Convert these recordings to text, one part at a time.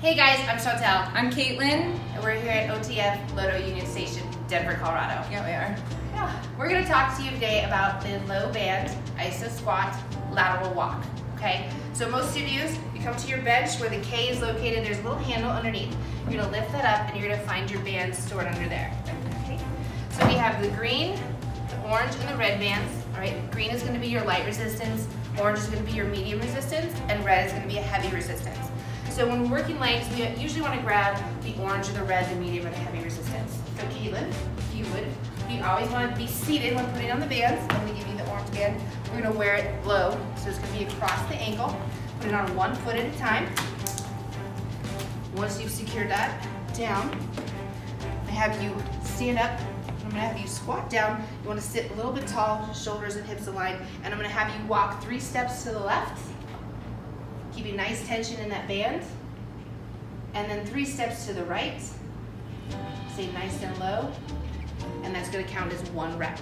Hey guys, I'm Chantel, I'm Caitlin. and we're here at OTF Lodo Union Station, Denver, Colorado. Yeah, we are. Yeah. We're going to talk to you today about the low band iso squat lateral walk. Okay, so most studios, you come to your bench where the K is located. There's a little handle underneath. You're going to lift that up, and you're going to find your bands stored under there. Okay. So we have the green, the orange, and the red bands. All right, green is going to be your light resistance, orange is going to be your medium resistance, and red is going to be a heavy resistance. So when we're working legs, we usually want to grab the orange or the red, the medium, or the heavy resistance. So Caitlin, if you would, you always want to be seated when putting on the bands. I'm going to give you the orange band. We're going to wear it low, so it's going to be across the ankle. Put it on one foot at a time. Once you've secured that down, I have you stand up. I'm going to have you squat down. You want to sit a little bit tall, shoulders and hips aligned, and I'm going to have you walk 3 steps to the left. Keeping nice tension in that band. And then 3 steps to the right. Stay nice and low. And that's going to count as 1 rep.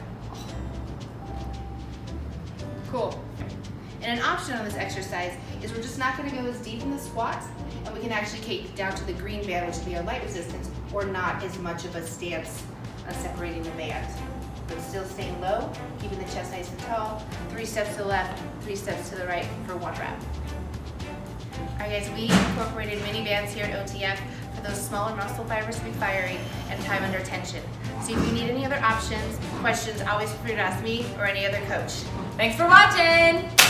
Cool. And an option on this exercise is we're just not going to go as deep in the squats, and we can actually take down to the green band, which would be our light resistance, or not as much of a stance on separating the band. But still staying low, keeping the chest nice and tall. 3 steps to the left, 3 steps to the right for 1 rep. All right, guys, we incorporated mini bands here at OTF for those smaller muscle fibers to be firing and time under tension. So if you need any other options, questions, always feel free to ask me or any other coach. Thanks for watching.